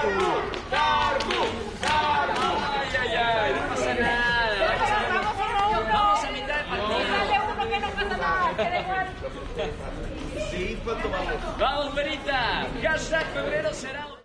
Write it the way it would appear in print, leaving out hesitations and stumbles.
Ay, ay, ay, no pasa nada. Vamos a mitad de partido. Sí, ¿cuánto vamos? Vamos, Verita. Hashtag febrero será...